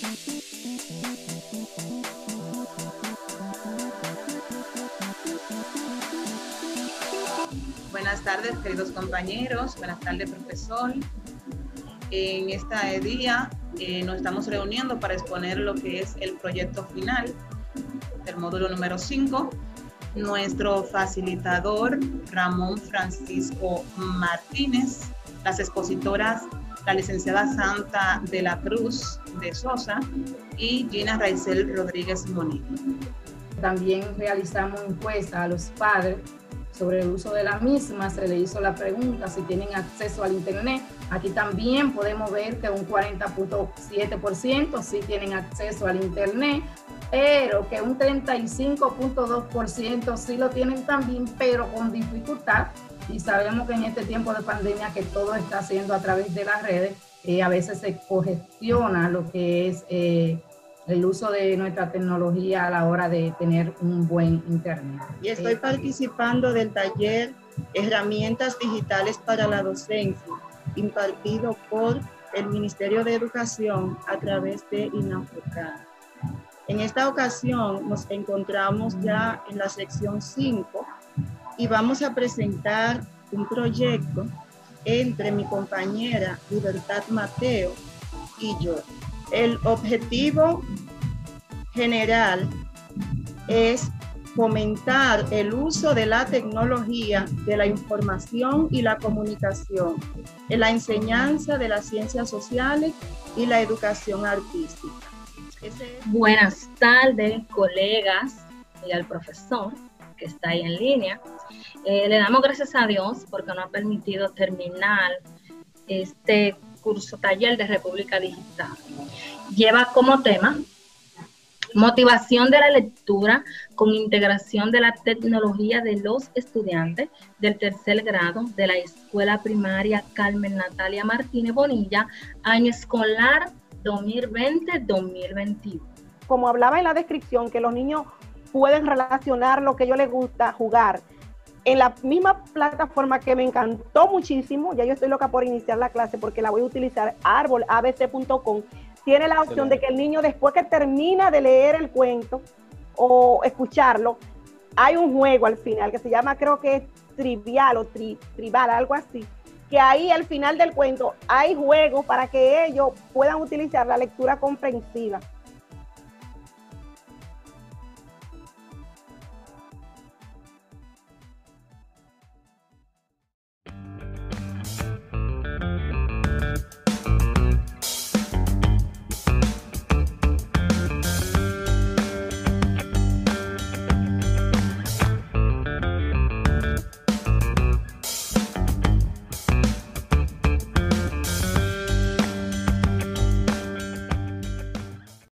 Buenas tardes, queridos compañeros. Buenas tardes, profesor. En este día nos estamos reuniendo para exponer lo que es el proyecto final del módulo número 5. Nuestro facilitador, Ramón Francisco Martínez, las expositoras, la licenciada Santa de la Cruz de Sosa y Gina Raizel Rodríguez Monito. También realizamos encuesta a los padres sobre el uso de la misma. Se le hizo la pregunta si tienen acceso al internet. Aquí también podemos ver que un 40.7% sí tienen acceso al internet, pero que un 35.2% sí lo tienen también, pero con dificultad. Y sabemos que en este tiempo de pandemia que todo está haciendo a través de las redes, a veces se congestiona lo que es el uso de nuestra tecnología a la hora de tener un buen internet. Y estoy participando del taller Herramientas Digitales para la Docencia, impartido por el Ministerio de Educación a través de INAFOCAD. En esta ocasión nos encontramos ya en la sección 5 y vamos a presentar un proyecto entre mi compañera Libertad Mateo y yo. El objetivo general es fomentar el uso de la tecnología, de la información y la comunicación en la enseñanza de las ciencias sociales y la educación artística. Buenas tardes, colegas, y al profesor que está ahí en línea. Le damos gracias a Dios porque nos ha permitido terminar este curso taller de República Digital. Lleva como tema motivación de la lectura con integración de la tecnología de los estudiantes del tercer grado de la Escuela Primaria Carmen Natalia Martínez Bonilla, año escolar 2020-2021. Como hablaba en la descripción, que los niños pueden relacionar lo que a ellos les gusta jugar. En la misma plataforma que me encantó muchísimo, ya yo estoy loca por iniciar la clase porque la voy a utilizar, arbolabc.com, tiene la opción de que el niño después que termina de leer el cuento o escucharlo, hay un juego al final que se llama, creo que es trivial o tribal, algo así, que ahí al final del cuento hay juegos para que ellos puedan utilizar la lectura comprensiva.